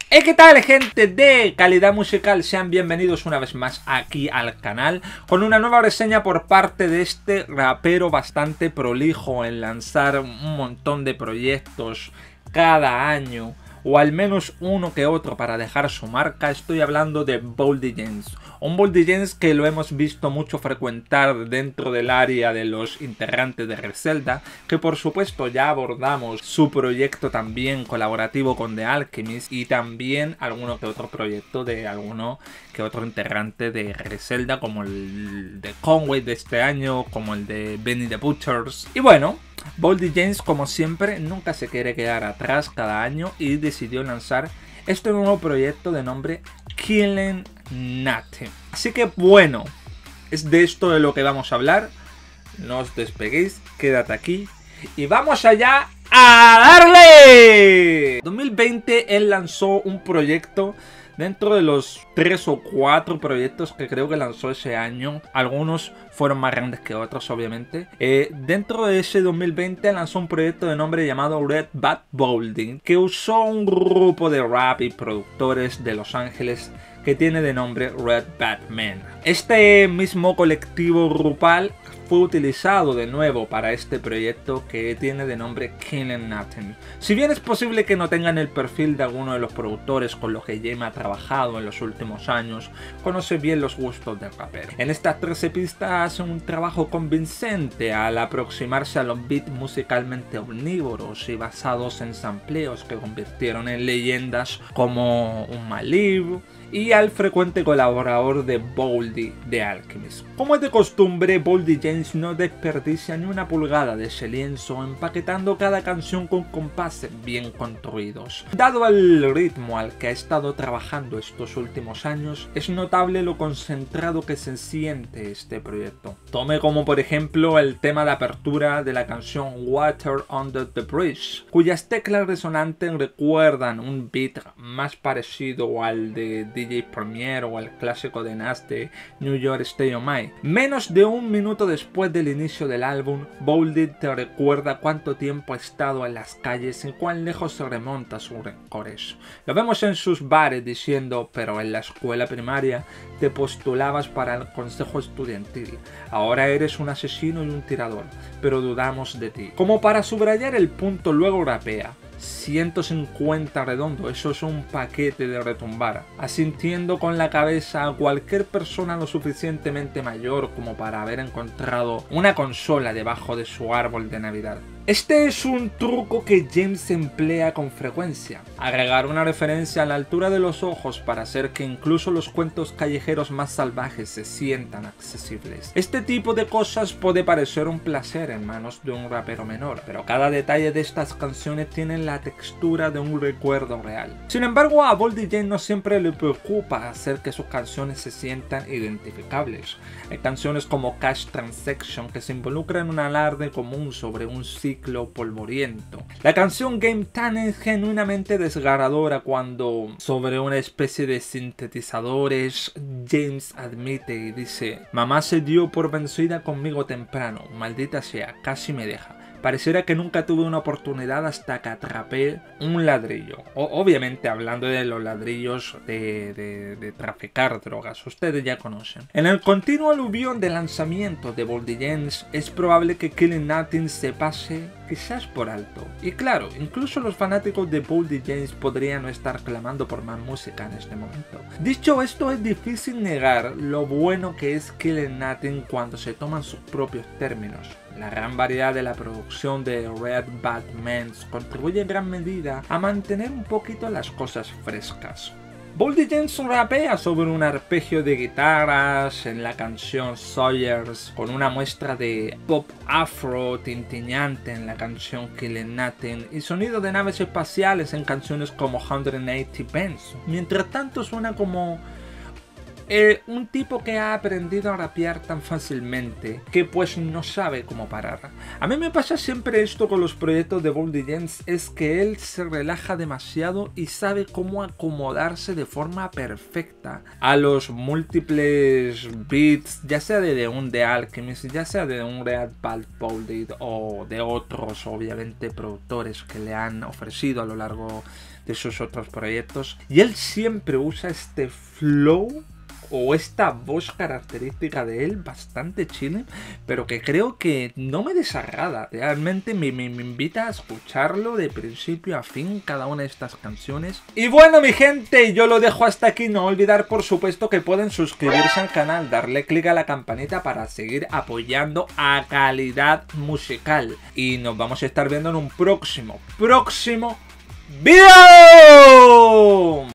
Hey, ¿qué tal, gente de calidad musical? Sean bienvenidos una vez más aquí al canal con una nueva reseña por parte de este rapero bastante prolijo en lanzar un montón de proyectos cada año, o al menos uno que otro para dejar su marca. Estoy hablando de Boldy James. Un Boldy James que lo hemos visto mucho frecuentar dentro del área de los integrantes de Griselda, que por supuesto ya abordamos su proyecto también colaborativo con The Alchemist y también alguno que otro proyecto de alguno que otro integrante de Griselda, como el de Conway de este año, como el de Benny the Butchers. Y bueno, Boldy James, como siempre, nunca se quiere quedar atrás cada año y decidió lanzar este nuevo proyecto de nombre Killing Nothing. Así que bueno, es de esto de lo que vamos a hablar. No os despeguéis, quédate aquí y vamos allá a darle. 2020 él lanzó un proyecto dentro de los 3 o 4 proyectos que creo que lanzó ese año. Algunos fueron más grandes que otros, obviamente. Dentro de ese 2020 lanzó un proyecto de nombre llamado Red Bat Boldy, que usó un grupo de rap y productores de Los Ángeles que tiene de nombre Red Batman. Este mismo colectivo grupal fue utilizado de nuevo para este proyecto que tiene de nombre Killing Nothing. Si bien es posible que no tengan el perfil de alguno de los productores con los que James ha trabajado en los últimos años, conoce bien los gustos del rapero. En estas 13 pistas hace un trabajo convincente al aproximarse a los beats musicalmente omnívoros y basados en sampleos que convirtieron en leyendas como un Malibu y al frecuente colaborador de Boldy, The Alchemist. Como es de costumbre, Boldy James no desperdicia ni una pulgada de ese lienzo, empaquetando cada canción con compases bien construidos. Dado el ritmo al que ha estado trabajando estos últimos años, es notable lo concentrado que se siente este proyecto. Tome como por ejemplo el tema de apertura de la canción Water Under the Bridge, cuyas teclas resonantes recuerdan un beat más parecido al de DJ Premier o al clásico de Nas de New York State of Mind. Menos de un minuto después del inicio del álbum, Boldy te recuerda cuánto tiempo ha estado en las calles y cuán lejos se remonta sus rencores. Lo vemos en sus bares diciendo: pero en la escuela primaria te postulabas para el consejo estudiantil, ahora eres un asesino y un tirador, pero dudamos de ti. Como para subrayar el punto, luego rapea: 150 redondo, eso es un paquete de retumbar, asintiendo con la cabeza a cualquier persona lo suficientemente mayor como para haber encontrado una consola debajo de su árbol de Navidad. Este es un truco que James emplea con frecuencia: agregar una referencia a la altura de los ojos para hacer que incluso los cuentos callejeros más salvajes se sientan accesibles. Este tipo de cosas puede parecer un placer en manos de un rapero menor, pero cada detalle de estas canciones tiene la textura de un recuerdo real. Sin embargo, a Boldy James no siempre le preocupa hacer que sus canciones se sientan identificables. Hay canciones como Cash Transaction que se involucran en un alarde común sobre un ciclo polvoriento. La canción Game Time es genuinamente desgarradora cuando, sobre una especie de sintetizadores, James admite y dice: mamá se dio por vencida conmigo temprano, maldita sea, casi me deja. Pareciera que nunca tuve una oportunidad hasta que atrapé un ladrillo. Obviamente hablando de los ladrillos de traficar drogas, ustedes ya conocen. En el continuo aluvión de lanzamiento de Boldy James, es probable que Killing Nothing se pase quizás por alto. Y claro, incluso los fanáticos de Boldy James podrían no estar clamando por más música en este momento. Dicho esto, es difícil negar lo bueno que es Killing Nothing cuando se toman sus propios términos. La gran variedad de la producción de Red Batman contribuye en gran medida a mantener un poquito las cosas frescas. Boldy James rapea sobre un arpegio de guitarras en la canción Sawyers, con una muestra de pop afro tintiñante en la canción Killing Nothing y sonido de naves espaciales en canciones como 180 Pence. Mientras tanto suena como un tipo que ha aprendido a rapear tan fácilmente que pues no sabe cómo parar. A mí me pasa siempre esto con los proyectos de Boldy James, es que él se relaja demasiado y sabe cómo acomodarse de forma perfecta a los múltiples beats, ya sea de un The Alchemist, ya sea de un Red Bald Boldy o de otros obviamente productores que le han ofrecido a lo largo de sus otros proyectos, y él siempre usa este flow o esta voz característica de él bastante chile, pero que creo que no me desagrada. Realmente me invita a escucharlo de principio a fin cada una de estas canciones. Y bueno, mi gente, yo lo dejo hasta aquí. No olvidar por supuesto que pueden suscribirse al canal, darle click a la campanita para seguir apoyando a Calidad Musical. Y nos vamos a estar viendo en un próximo video.